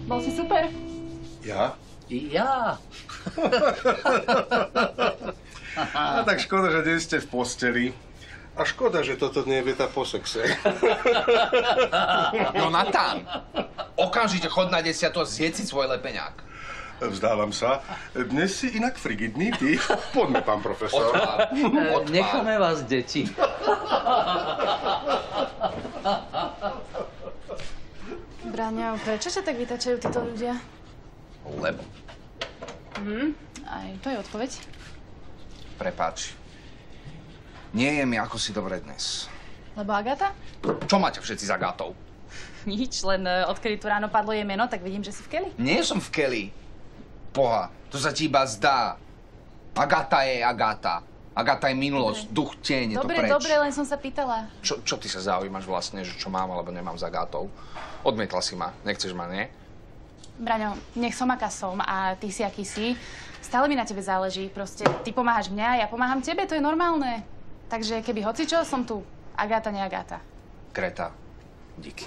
Bol si super. Ja? Ja. A tak škoda, že nie ste v posteli. A škoda, že toto nie je veta po sexe. Jonatán, okamžite chod na 10 a zjedz si svoj lepeňák. Vzdávam sa. Dnes si inak frigidný, ty. Poďme, pán profesor. Necháme vás, deti. Braňo, prečo sa tak vytačajú títo ľudia? Lebo. Aj to je odpoveď. Prepáč. Nie je mi ako si dobre dnes. Lebo Agata? Čo máte všetci za gátou? Nič, len odkedy tu ráno padlo jej meno, tak vidím, že si v keli. Nie som v keli. Poha, to sa ti iba zdá. Agata je Agata. Agata je minulosť, duch, tieň, je to preč. Dobre, len som sa pýtala. Čo ty sa zaujímaš vlastne, že čo mám alebo nemám za Agatou? Odmietla si ma, nechceš ma, nie? Braňo, nech som aká som a ty si aký si. Stále mi na tebe záleží. Proste ty pomáhaš mňa, ja pomáham tebe, to je normálne. Takže keby hocičo, som tu. Agata, nie Agata. Greta, díky.